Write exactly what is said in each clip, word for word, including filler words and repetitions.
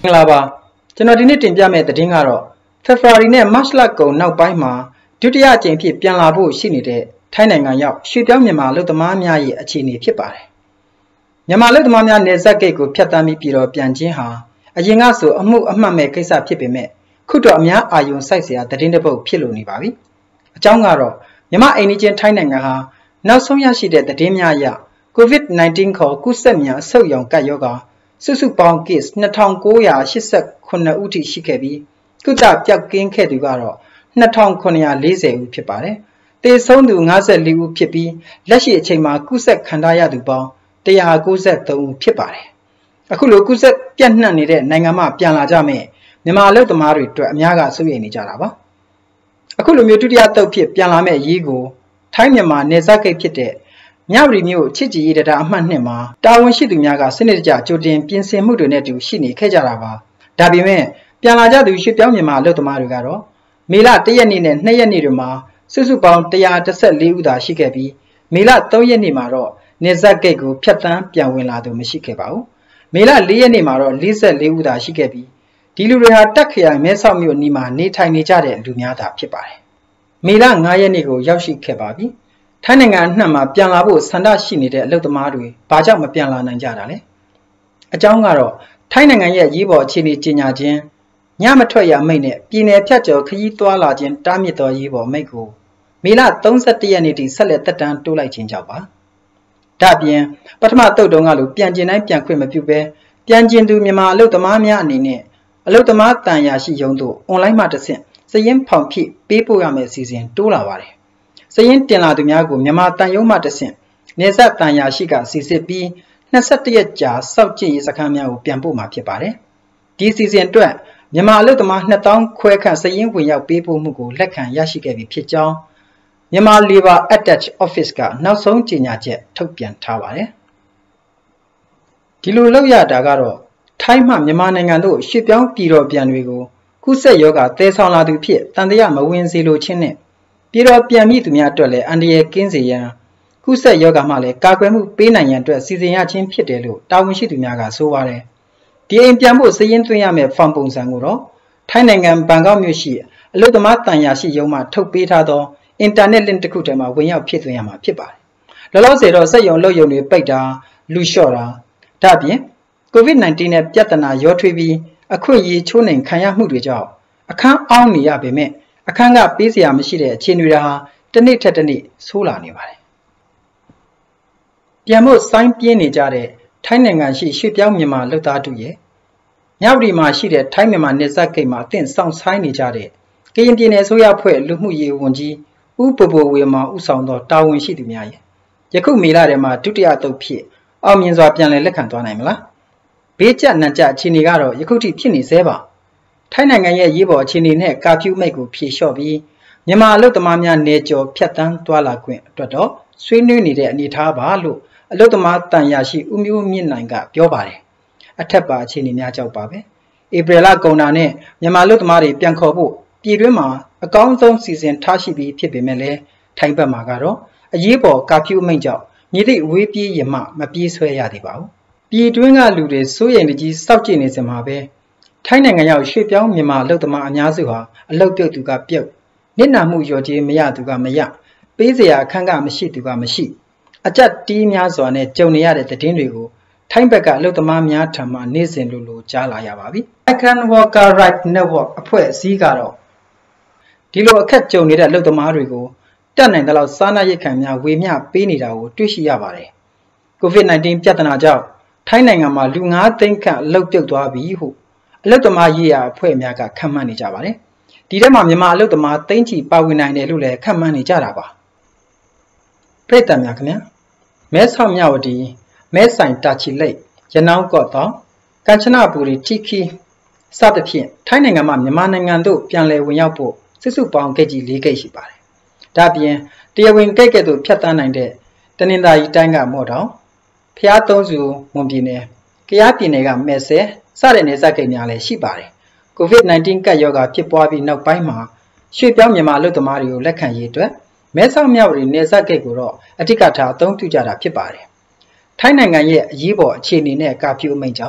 လာပါကျွန်တော်ဒီနေ့တင်ပြမယ့်သတင်းကတော့ February နဲ့ March လကုန်နောက်ပိုင်းမှာဒုတိယအကြိမ်ဖြစ်ပြန်လာဖို့ရှိနေတဲ့ထိုင်းနိုင်ငံရောက်ရွှေပြောင်းမြန်မာလူသမားများရဲ့အခြေအနေဖြစ်ပါတယ်မြန်မာလူသမားများနယ်စပ်ဂိတ်ကိုဖျက်ဆီးပြီးပြည်တော်ပြန်ခြင်းဟာအရင်ကဆိုအမှုအမှတ်မဲ့ကိစ္စဖြစ်ပေမဲ့ခုတော့အများအာရုံစိုက်စရာသတင်းတစ်ပုဒ်ဖြစ်လို့နေပါပြီအကြောင်းကတော့မြန်မာအိမ်နီးချင်းထိုင်းနိုင်ငံဟာနောက်ဆုံးရရှိတဲ့သတင်းများအရ COVID nineteen ခေါ်ကူးစက်မြန်အဆုတ်ရောင်ကပ်ရောဂါစုစုပေါင်း case နှစ်ထောင်ကိုးရာရှစ်ဆယ့်ခုနှစ်ဦးထိရှိခဲ့ပြီးကုသပျောက်ကင်းခဲ့သူကတော့နှစ်ထောင်ခုနှစ်ရာလေးဆယ်ဦးဖြစ်ပါတယ်။သေဆုံးသူငါးဆယ်လေးဦးဖြစ်ပြီးလက်ရှိအချိန်မှာကုသခံထားရသူပေါင်းတစ်ရာကိုးဆယ်သုံးဦးဖြစ်ပါတယ်။အခုလိုကုသပြန့်နှံ့နေတဲ့နိုင်ငံမှာပြန်လာကြမဲ့မြန်မာအလုပ်သမားတွေအတွက်အများကစိုးရိမ်နေကြတာပါ။အခုလိုမျိုးဒုတိယတုပ်ဖြစ်ပြန်လာမဲ့အရေးကိုထိုင်းမြန်မာနယ်စပ်ဂိတ်ဖြစ်တဲ့မြဝတီမြို့ချစ်ကြည်ရေးတရားအမှတ်နှစ်မှာတာဝန်ရှိသူများကစနစ်တကျကြိုတင်ပြင်ဆင်မှုတွေနဲ့တူရှိနေခဲ့ကြတာပါ။ဒါပေမဲ့ပြန်လာကြသူရွှေပြောင်းမြန်မာအလုပ်သမားတွေကတော့မေလတစ်ရက်နေ့နဲ့နှစ်ရက်နေ့တွေမှာစုစုပေါင်းတစ်ရာတစ်ဆယ့်လေးဦးသာရှိခဲ့ပြီးမေလသုံးရက်နေ့မှာတော့နယ်စပ်ဂိတ်ကိုဖျက်ဆီးပြန်ဝင်လာသူမရှိခဲ့ပါဘူး။မေလလေးရက်နေ့မှာတော့လေးဆယ့်လေးဦးသာရှိခဲ့ပြီးဒီလူတွေဟာတက်ခရိုင်မဲဆောက်မြို့အနီးမှာနေထိုင်နေကြတဲ့လူများသာဖြစ်ပါတယ်။မေလငါးရက်နေ့ကိုရောက်ရှိခဲ့ပါပြီ။ထိုင်းနိုင်ငံအနှံ့မှာပြန်လာဖို့ဆန္ဒရှိနေတဲ့အလုပ်သမားတွေဘာကြောင့်မပြန်လာနိုင်ကြတာလဲ။အကြောင်းကတော့ထိုင်းနိုင်ငံရဲ့ရေးပေါ်အခြေအနေကြီးညာခြင်းညမထွက်ရမိတ်နဲ့ပြည်နယ်ဖြတ်ကျော်ခရီးသွားလာခြင်းတားမြစ်တော်ရေးပေါ်မိတ်ကိုမေလသုံးဆယ့်တစ်ရက်နေ့ထိဆက်လက်တက်တန်းတိုးလိုက်ခြင်းကြောင့်ပါ။ဒါပြင်ပထမတုပ်တုံးကလိုပြန်ကျင်တိုင်းပြန်ခွင့်မပြုဘဲပြန်ကျင်သူမြန်မာအလုပ်သမားများအနေနဲ့အလုပ်သမားတန်ရာရှိရုံးတို့အွန်လိုင်းမှာတဆင့်စည်ရင်းဖောင်ဖြည့်ပေးပို့ရမယ့်အစီအစဉ်တိုးလာပါတယ်။စည်ရင်းတင်လာသူများကိုမြန်မာတန်ရုံးမှတဆင့်နေဆက်တန်ရာရှိကစီစစ်ပြီးနှစ်ဆယ့်တစ်ရက်ကြာစောက်ကြည့်ရေးစခန်းများကိုပြန်ပို့မှာဖြစ်ပါတယ်။ဒီအစီအစဉ်အတွက်မြန်မာအလုပ်သမားနှစ်သောင်းခွဲခန့်စည်ရင်းဝင်ရောက်ပေးပို့မှုကိုလက်ခံရရှိခဲ့ပြီဖြစ်ကြောင်းမြန်မာ Labor Attach Office ကနောက်ဆုံးကြေညာချက်ထုတ်ပြန်ထားပါတယ်။ဒီလိုလုပ်ရတာကတော့ထိုင်းမှမြန်မာနိုင်ငံတို့ရွှေ့ပြောင်းပြည်တော်ပြန်တွေကိုကုသရောဂါတဲဆောင်လာသူဖြစ်တန်တရားမဝင်စေလိုခြင်းနဲ့ပြည်တော်ပြန်မိသူများအတွက်လည်းအန္တရာယ်ကင်းစေရန်ကုသရောဂါမှလည်းကာကွယ်မှုပေးနိုင်ရန်အတွက်စီစဉ်ရခြင်းဖြစ်တယ်လို့တာဝန်ရှိသူများကဆိုပါတယ်။ဒီအိမ်ပြန်ဖို့စည်ရင်းသွင်းရမယ့်ဖောင်ပုံစံကိုတော့ထိုင်းနိုင်ငံဘန်ကောက်မြို့ရှိအလုပ်သမားတန်ရာရှိရုံးမှထုတ်ပေးထားသောအင်တာနက်လင့်တစ်ခုထဲမှာဝင်ရောက်ဖြည့်သွင်းရမှာဖြစ်ပါတယ်။လောလောဆယ်တော့စက်ရုံလုပ်ရုံတွေပိတ်တာလူလျှော့တာဒါပြင် COVID nineteen နဲ့ပြဿနာရောထွေးပြီးအခွင့်အရေးချိုးနှိမ်ခံရမှုတွေကြောင့်အခန်းအောင်းနေရပေမဲ့အခန်းကပေးစရာမရှိတဲ့အခြေအနေတွေဟာတစ်နေ့ထက်တစ်နေ့ဆိုးလာနေပါတယ်။ပြန်ဖို့စိုင်းပြင်းနေကြတဲ့ထိုင်းနိုင်ငံရှိရွှေ့ပြောင်းမြန်မာလုပ်သားတို့ရဲ့မြဝတီမှာရှိတဲ့ထိုင်းမြန်မာနယ်စပ်ဂိတ်မှာအသင့်ဆောင်ဆိုင်နေကြတဲ့ကရင်ပြည်နယ်အစိုးရဖွဲ့လူမှုရေးဝန်ကြီးဦးပပိုဝေမောင်ဦးဆောင်သောတာဝန်ရှိသူများရဲ့ယခုမေလထဲမှာဒုတိယတုပ်ဖြစ်အောင်မြင်စွာပြန်လည်လက်ခံသွားနိုင်မလားဘေးကျနံကျအခြေအနေကတော့ယခုထိဖြစ်နေသေးပါထိုင်းနိုင်ငံရဲ့ရေးပေါ်အခြေအနေနဲ့ကာဖြူမိတ်ကိုဖြေလျှော့ပြီးမြန်မာအလုပ်သမားများနေကြော်ဖြတ်တန်းသွားလာခွင့်အတွက်တော့ဆွေးနွေးနေတဲ့အနေအထားပါလို့အလုပ်သမားတန်ရာရှိဦးမျိုးမြင့်နိုင်ကပြောပါတယ်အထက်ပါအခြေအနေများကြောက်ပါပဲဧပြီလကုန်တာနဲ့မြန်မာအလုပ်သမားတွေပြန်ခေါ်ဖို့ပြည်တွင်းမှာအကောင်းဆုံးစီစဉ်ထားရှိပြီးဖြစ်ပေမဲ့လည်းထိုင်းဘက်မှာကတော့အရေးပေါ်ကာဖြူမိတ်ကြောင့်မြေတိတ်ဝေးပြေးရမှမပြေးဆွဲရသေးပါဘူးပြည်တွင်းကလူတွေစိုးရိမ်နေကြီးစောက်ကြည့်နေစမှာပဲထိုင်းနိုင်ငံရောက်ရွှေ့ပြောင်းမြန်မာအလုပ်သမားအများစုဟာအလုပ်ပြုတ်သူကပြုတ်နစ်နာမှုလျော်ကြေးမရသူကမရပေးစရာအခန်းကမရှိသူကမရှိအကြက်တီးများစွာနဲ့ကြုံနေရတဲ့သတင်းတွေကိုထိုင်းဘက်ကအလုပ်သမားများထံမှနေ့စဉ်လိုလိုကြားလာရပါပြီ Migrant Worker Rights Network အဖွဲ့အစည်းကတော့ဒီလိုအခက်ကြုံနေတဲ့အလုပ်သမားတွေကိုတက်နိုင်တဲ့လောက်စားနပ်ရိက္ခာများဝေမျှပေးနေတာကိုတွေ့ရှိရပါတယ်။ COVID nineteen ပြဿနာကြောင့်ထိုင်းနိုင်ငံမှာလူငါးသိန်းခန့်အလုပ်ပြုတ်သွားပြီဟုအလုပ်သမားရေးရာအဖွဲ့များကခန့်မှန်းနေကြပါတယ်။ဒီထဲမှာမြန်မာအလုပ်သမားသိန်းချီပါဝင်နိုင်တယ်လို့လည်းခန့်မှန်းနေကြတာပါ။ပြည်သူများခင်ဗျာမဲဆောက်မြဝတီမဲဆိုင်တာချီလိတ်ရနောင်းကော့တောင်ကမ်ချနဘူရီတီခီစသဖြင့်ထိုင်းနိုင်ငံမှာမြန်မာနိုင်ငံတို့ပြန်လည်ဝင်ရောက်ဖို့စုစုပေါင်းဂိတ်ကြီးလေးဂိတ်ရှိပါတယ်။ဒါပြင်တရားဝင်ဂိတ်ကဲ့သို့ဖြတ်တန်းနိုင်တဲ့တနင်္သာရီတိုင်းကမော့တောင်ဖျားသုံးစုမွန်ပြည်နယ်ကယားပြည်နယ်ကမဲဆဲစတဲ့နယ်စပ်ဂိတ်များလည်းရှိပါတယ်။ COVID nineteen ကပ်ရောဂါဖြစ်ပွားပြီးနောက်ပိုင်းမှာရွှေ့ပြောင်းမြန်မာလူသမားတွေကိုလက်ခံရေးအတွက်မဲဆောက်မြဝတီနယ်စပ်ဂိတ်ကိုတော့အဓိကထားအသုံးပြုကြတာဖြစ်ပါတယ်။ထိုင်းနိုင်ငံရဲ့အရေးပေါ်အခြေအနေနဲ့ကာဖြူအမိန့်ကြောင့်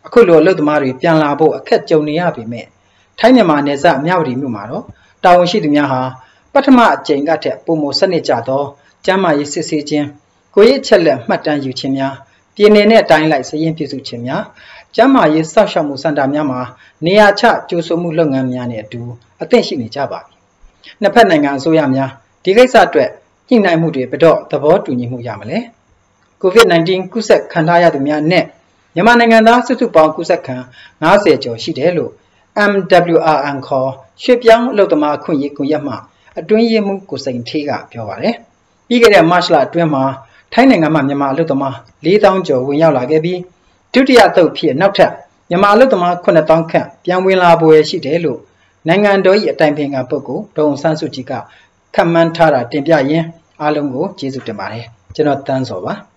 အခုလိုအလုပ်သမားတွေပြန်လာဖို့အခက်ကြုံနေရပေမဲ့ထိုင်းမြန်မာနယ်စပ်မြဝတီမြို့မှာတော့တာဝန်ရှိသူများဟာပထမအကြိမ်ကထက်ပုံမစနစ်ကြသောကျန်းမာရေးစစ်ဆေးခြင်းကိုယ်ရေးချက်လက်မှတ်တမ်းယူခြင်းများပြည်내နဲ့တိုင်းလိုက်စည်ရင်းပြုစုခြင်းများကျန်းမာရေးစောင့်ရှောက်မှုစင်တာများမှာနေရာချကြိုးဆိုမှုလုပ်ငန်းများနဲ့အတူအသင့်ရှိနေကြပါပြီ။နှစ်ဖက်နိုင်ငံအစိုးရများဒီကိစ္စအတွက်ညှိနှိုင်းမှုတွေဘယ်တော့သဘောတူညီမှုရမလဲ။ COVID nineteen ကူးစက်ခံထားရသူများနဲ့မြန်မာနိုင်ငံသားစုစုပေါင်းကူးစက်ခံ၅၀ကျော်ရှိတယ်လို့ M W R N ခေါ်ရွှေပြောင်းအလုပ်သမားခွင့်ရေးကွန်ရက်မှအတွင်းရေးမှူးကိုစိန်ထေးကပြောပါတယ်။ပြီးခဲ့တဲ့မတ်လအတွင်းမှာထိုင်းနိုင်ငံမှာမြန်မာအလုပ်သမား၄သောင်းကျော်ဝင်ရောက်လာခဲ့ပြီးဒုတိယသုတ်ဖြစ်နောက်ထပ်မြန်မာအလုပ်သမားခုနှစ်သောင်းခန့်ပြန်ဝင်လာပွဲရှိတယ်လို့နိုင်ငံတော်၏အတိုင်ပင်ခံပုဂ္ဂိုလ်ဒေါ်အောင်ဆန်းစုကြည်ကခန့်မှန်းထားတာတင်ပြရင်းအားလုံးကိုကျေးဇူးတင်ပါတယ်ကျွန်တော်တန်းစောပါ